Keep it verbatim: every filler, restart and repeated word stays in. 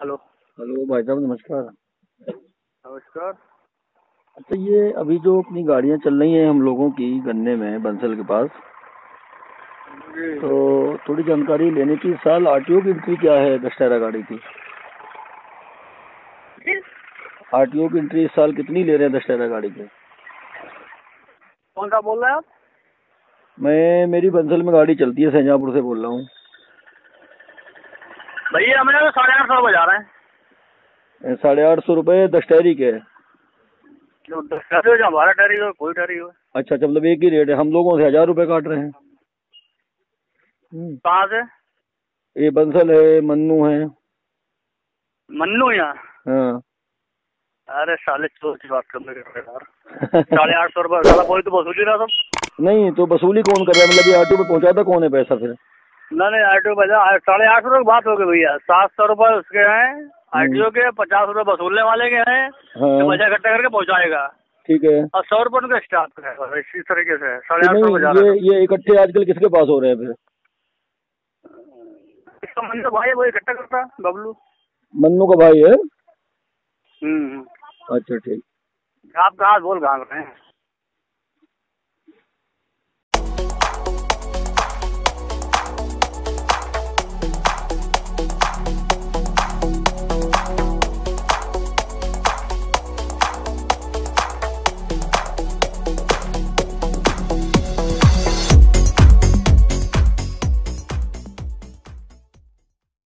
Hello. Hello भाई साहब, नमस्कार। नमस्कार। अच्छा, ये अभी जो अपनी गाड़ियां चल रही हैं हम लोगों की गन्ने में बंसल के पास, जी। तो थोड़ी जानकारी लेनी थी। इस साल आरटीओ की एंट्री क्या है दशहरा गाड़ी की? जी? आरटीओ की एंट्री इस साल कितनी ले रहे हैं दशहरा गाड़ी के? कौन सा बोल रहे हैं आप? मैं मेरी बंसल में गाड़ी चलती है, सैजापुर से बोल रहा हूँ। भैया हमें तो साढ़े आठ सौ रुपये जा रहे हैं। साढ़े आठ सौ रुपये दशहरी के? जो दस हो, जो हमारा टहरी हो, कोई टहरी हो। अच्छा अच्छा, मतलब एक ही रेट है। हम लोगों से हजार रुपये काट रहे हैं। हम्म, कहाँ से? ये बंसल है, मन्नू है। मन्नू यहाँ? हाँ। अरे साले चोर की बात करने के यार। साढ़े आठ सौ रुपये साला कोई तो वसूली रहा सब। नहीं तो वसूली कौन कर रहा है? मतलब ये आरटीओ पे पहुंचाता कौन है पैसा फिर? नहीं नहीं, आरटीओ बजा साढ़े आठ सौ रुपये की बात हो गई भैया। सात सौ रुपये उसके हैं आरटीओ के, पचास रुपये वसूलने वाले के हैं। हाँ बजा इकट्ठा करके पहुँचाएगा ठीक है। और सौ रुपये उनका स्टाफ है। इसी तरीके से साढ़े तो आठ सौ नहीं, रुपये जा रहा ये है। ये इकट्ठे आजकल किसके पास हो रहे हैं फिर? इसका मंदिर भाई वही इकट्ठा करता है, बबलू। मन्नू का भाई है? हम्म। अच्छा ठीक। आप कहाँ बोल कहाँ रहे हैं?